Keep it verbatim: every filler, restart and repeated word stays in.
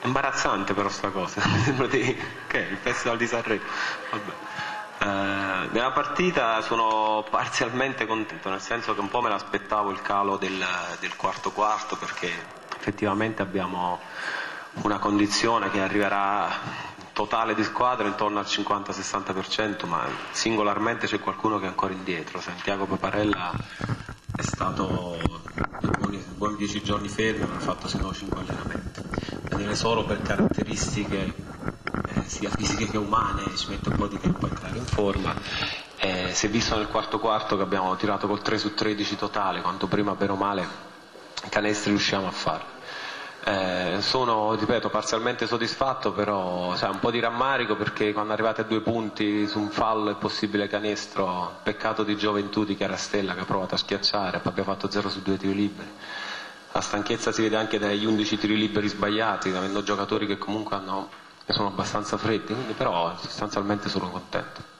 Imbarazzante però sta cosa, mi sembra di... che il Festival di Sanremo. Vabbè. Eh, nella partita sono parzialmente contento, nel senso che un po' me l'aspettavo il calo del, del quarto quarto, perché effettivamente abbiamo una condizione che arriverà totale di squadra intorno al cinquanta sessanta per cento, ma singolarmente c'è qualcuno che è ancora indietro. Santiago Paparella è stato buoni, buoni dieci giorni fermo, non ha fatto sino a cinque allenamenti. Vedere solo per caratteristiche eh, sia fisiche che umane ci mette un po' di tempo a entrare in forma. Eh, si è visto nel quarto quarto che abbiamo tirato col tre su tredici totale, quanto prima bene o male canestri riusciamo a fare. Eh, sono, ripeto, parzialmente soddisfatto, però sai, un po' di rammarico, perché quando arrivate a due punti su un fallo e possibile canestro, peccato di gioventù di Chiarastella che ha provato a schiacciare, poi abbiamo fatto zero su due tiri liberi. La stanchezza si vede anche dagli undici tiri liberi sbagliati, avendo giocatori che comunque hanno, sono abbastanza freddi, quindi però sostanzialmente sono contento.